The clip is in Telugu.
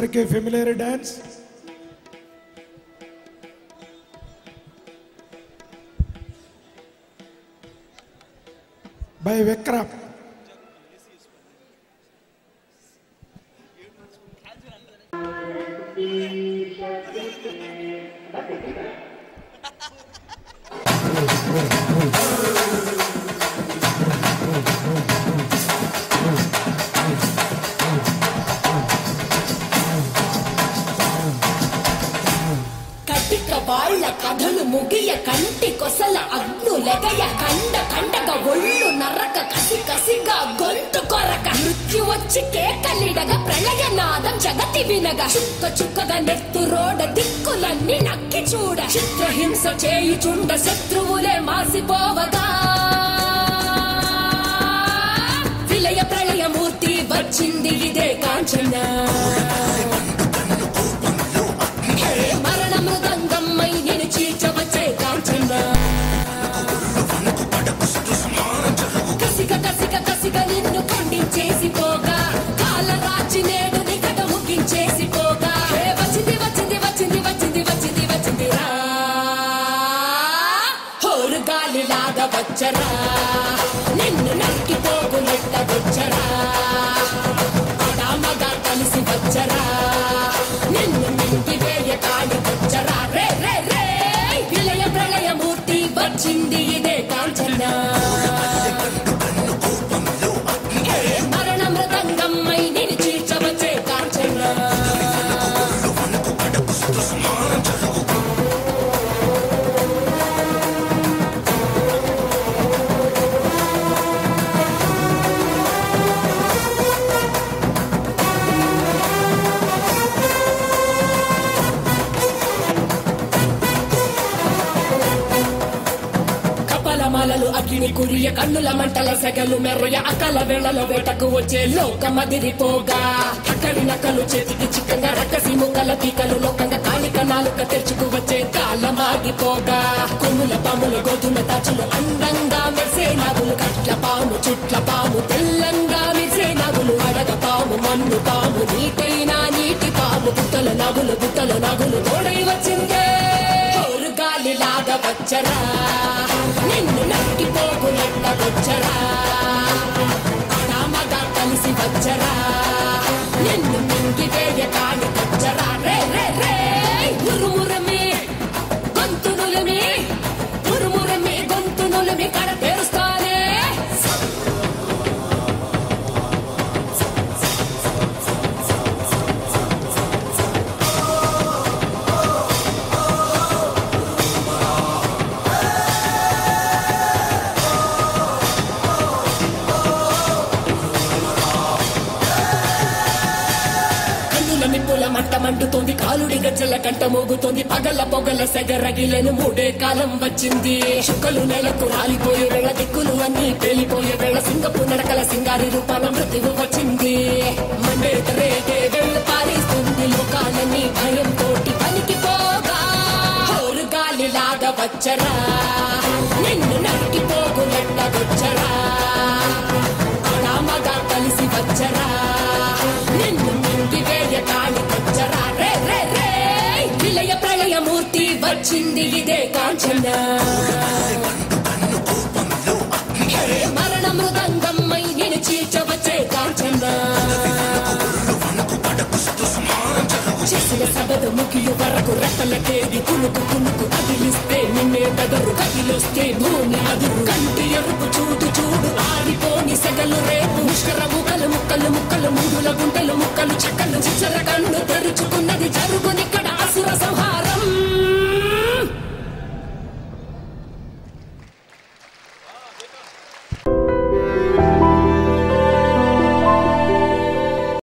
అందరికీ ఫెమిలియర్ డాన్స్. బై విక్రమ్. వాళ్ళ కథలు ముగియ కంటి కొసల అగ్నులెగయ కండ కండగా ఒళ్ళు నరక కసి కసిగా గొంతు కొరక మృత్యు వచ్చి కేకలిడగా ప్రళయనాదం జగతి వినగా చుక్క చుక్కగా నెత్తురోడ దిక్కులన్నీ నక్కి చూడ చిత్రహింస చేయుచుండ శత్రువులే మాసిపోవగా విలయ ప్రళయమూర్తి వచ్చింది ఇదే కాంచన. కసిక కసిక కసిక నిన్ను ఖండించేసి పోగా కాలరాచి నేడు నికట ముగించేసి పోగా వచ్చింది వచ్చింది వచ్చింది వచ్చింది వచ్చింది వచ్చింది రా హోరు గాలిలాగా వచ్చరా నిన్ను నరికి పోగులెట్ట వచ్చరా ఆడామగా కలిసి వచ్చరా నిన్ను మింగి వేయ కాడి వచ్చరా రే రే రే విలయ ప్రళయమూర్తి వచ్చింది ఇదే కాంచన. మరణ మృదంగమ్మై నిన్ను చీల్చవచ్చే కాంచన. మాలలు అగ్ని కురియ కన్నుల మంటల సెగలు మెర్రయ అకల వేళలో వేటకు వచ్చే లోకమదిరిపోగా అక్కడి నకలు చేతికి చిక్కంగా రక్కసి ముక్కల పీకలు లోకంగా కాలిక నాలుక తెరుచుకు వచ్చే కాలమాగిపోగా కొమ్ముల పాములు గోధుమ తాచులు అందంగా మెరిసే నాగులు కట్ల పాము చుట్ల పాము తెల్లంగా మెరిసే నాగులు అడగ పాము మన్ను పాము నీటైనా నీటి పాము గుట్టల నాగులు తోడై వచ్చిందే గాలిలాగా వచ్చరా నిన్ను నరికి పోగులెట్ట వచ్చరా ఆడామగా కలిసి వచ్చరా నిన్ను మింగి వేయ కాడి వచ్చరా రే రే రే మురుమురమే గొంతునులమే మురుమురమే గొంతునులమే కడ తెరుస్తానే. మంట మండుతోంది కాలుడి గజ్జల కంట మోగుతోంది పగల పొగల సెగరగిలను మూడే కాలం వచ్చింది చుక్కలు నెలకు రాలిపోయే వేళ దిక్కులు అన్ని పేలిపోయే వేళ సింగపు నడకల సింగారి రూపాన మృత్యువు వచ్చింది. మండేట రేటే వెళ్ళ పారిస్తుంది లోకాలన్నీ భయం తోటి పనికిపోగా హోరు గాలిలాగా వచ్చరా నిన్ను నరికి పోగులెట్ట వచ్చరా ఆడామగా కలిసి వచ్చరా నిన్ను మింగి వేయ కాడి వచ్చరా రే రే రే విలయ ప్రళయమూర్తి వచ్చింది ఇదే కాంచన. మరణ మృదంగమ్మై నిన్ను చీల్చవచ్చే కాంచన. చేసిన సబద ముగియు వరకు రెక్కల తేది కునుకు కునుకు అదిలిస్తే నిన్నే బెదరు కదిలొస్తే భూమి అదురు కంటి ఎరుపు చూడు చూడు ఆరిపోని సెగలు రేపు ముష్కర ముక్కలు ముక్కలు ముక్కలు మూడుల గుంటలు ముక్కలు చక్కలు చిచ్చర కన్ను